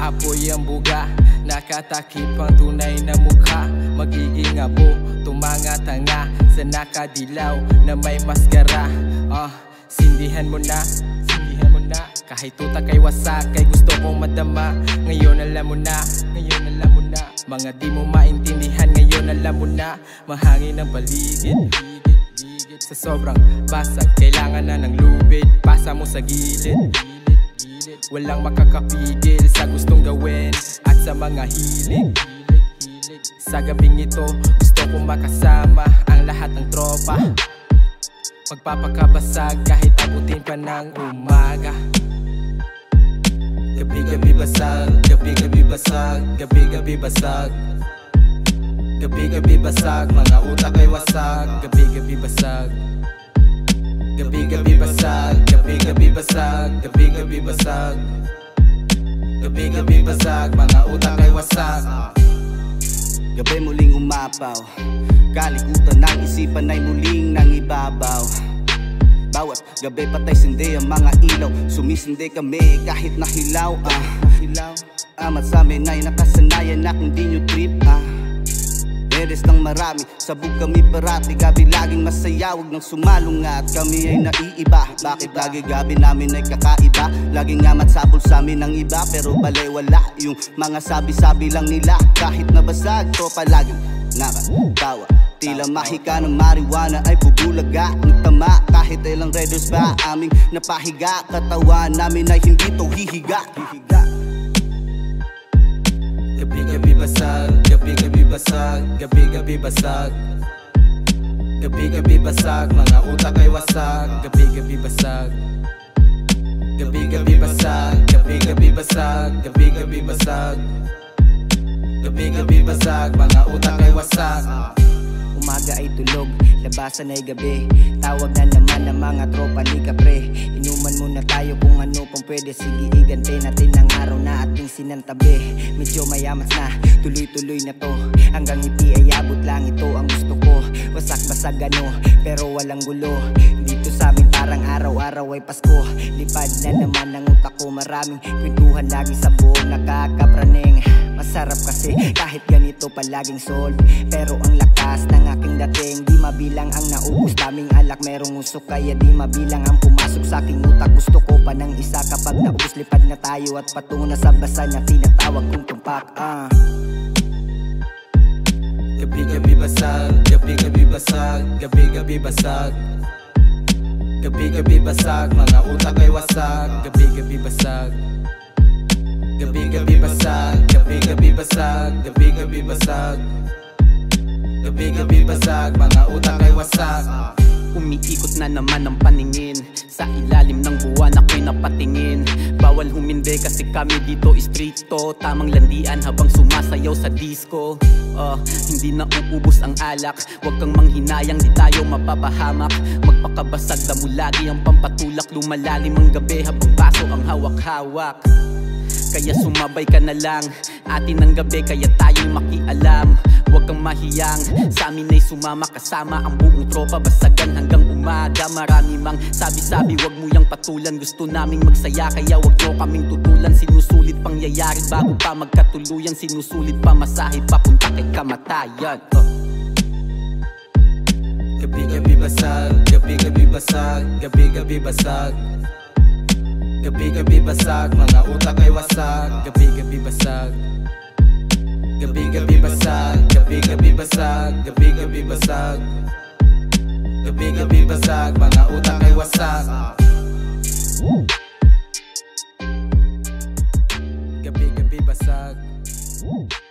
Apoy ang buga, nakatakip ang tunay na mukha. Magiging abo, tumanga-tanga sa nakadilaw na may maskara. Sindihan mo na, sindihan mo na. Kahit tuta kay wasak, kay gusto kong madama. Ngayon alam mo na, ngayon alam mo na. Mga di mo maintindihan, ngayon alam mo na. Mahangin ang paligid, sa sobrang basag, kailangan na ng lubid. Pasa mo sa gilid, walang makakapigil sa gustong gawin at sa mga hilig. Sa gabing ito, gusto kong makasama ang lahat ng tropa. Magpapakabasag kahit abutin pa ng umaga. Gabi-gabi basag, gabi-gabi basag, gabi-gabi basag. Gabi-gabi basag, mga utak ay wasag. Gabi-gabi basag, gabi-gabi basag, gabi-gabi basag, gabi-gabi basag. Gabi-gabi basag, mga utak ay wasag. Gabi muling umapaw, kalikutan ng isipan ay muling nangibabaw. Bawat gabi patay sindi ang mga ilaw, sumisindi kami kahit nahilaw. Amat sa amin ay nakasanayan na kung di nyo trip. Beres ng marami, sabog kami parati. Gabi laging masaya, wag nang sumalungat. Kami ay naiiba, bakit lagi gabi namin ay kakaiba? Laging amat sabol sa amin ng iba, pero balay wala. Yung mga sabi-sabi lang nila, kahit nabasag, tropa laging nakatawa. Tila mahika ng marijuana ay bubulaga. Nagtama kahit ilang redos ba aming napahiga. Katawan namin ay hindi to hihiga. Gabi-gabi basag, gabi-gabi basag, gabi-gabi basag. Gabi-gabi basag, mga utak ay wasag. Gabi-gabi basag, gabi-gabi basag, gabi-gabi basag, gabi-gabi basag. Gabi-gabi basag, mga utak ay wasag. Umaga ay tulog, labasan ay gabi. Tawag na naman ng mga tropa ni Kapre. Inuman muna tayo kung ano pang pwede. Sige igante natin ang araw na ating sinantabi. Medyo mayamas na, tuloy-tuloy na to. Hanggang hindi ay abot lang, ito ang gusto ko. Wasak-basag ano, pero walang gulo. Dito sa amin parang araw-araw ay Pasko. Lipad na naman ang utak ko, maraming kwentuhan lagi sa buong nakakapraning. Masarap kasi kahit ganito palaging solve. Pero ang lakas ng aking dating, di mabilang ang naubos daming alak. Merong usok kaya di mabilang ang pumasok sa aking utak. Gusto ko pa ng isa kapag naubos, lipad na tayo at patungo na sa basa na tinatawag kong tumpak. Gabi-gabi basag, gabi-gabi basag, gabi-gabi basag. Gabi-gabi basag, mga utak ay wasag. Gabi-gabi basag, gabi-gabi basag, gabi-gabi basag, gabi-gabi basag. Gabi-gabi basag, mga utak ay wasag. Umiikot na naman ang paningin, sa ilalim ng buwan ako'y napatingin. Bawal humindi kasi kami dito istrito. Tamang landian habang sumasayaw sa disco. Hindi na uubos ang alak, huwag kang manghinayang, di tayo mapapahamak. Magpakabasag damo lagi ang pampatulak. Lumalalim ang gabi habang baso ang hawak-hawak. Kaya sumabay ka na lang, atin ang gabi kaya tayo'y makialam. Huwag kang mahiyang, sa amin ay sumama kasama ang buong tropa. Basagan hanggang umaga, marami mang sabi-sabi, wag mo yang patulan. Gusto naming magsaya kaya wag nyo kaming tutulan. Sinusulit pangyayari bago pa magkatuluyan. Sinusulit pa masahe papunta kay kamatayan. Gabi-gabi basag, gabi-gabi basag, gabi-gabi basag. Gabi-gabi basag, mga utak ay wasag. Gabi-gabi basag, gabi-gabi basag, gabi-gabi basag, gabi-gabi basag. Gabi-gabi basag, mga utak ay wasag. Gabi-gabi basag.